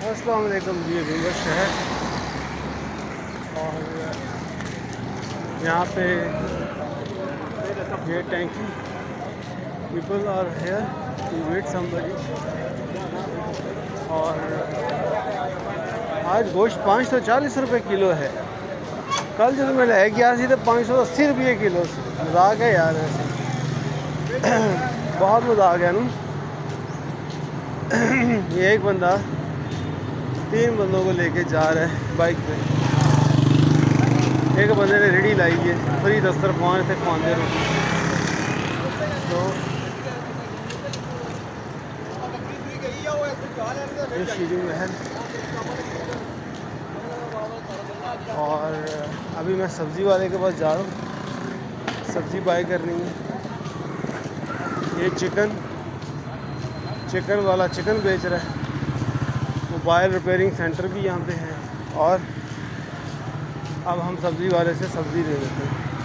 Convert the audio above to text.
अस्सलाम वालेकुम जी। अभी शहर और यहाँ पे ये टैंकी people are here to wait somebody. और आज गोश्त 540 रुपये किलो है। कल जब मैं ले गया थी तो 580 रुपये किलो। मजाक है यार, ऐसे बहुत मजाक है ना। ये एक बंदा 3 बंदों को लेके जा रहा है बाइक पे। एक बंदे ने रेडी लाई है, फ्री दस्तरखान थे खाने रोटी। तो शीरी महल और अभी मैं सब्ज़ी वाले के पास जा रहा हूँ, सब्ज़ी बाय करनी है। ये चिकन वाला चिकन बेच रहा है। मोबाइल रिपेयरिंग सेंटर भी यहाँ पे है। और अब हम सब्ज़ी वाले से सब्ज़ी ले लेते हैं।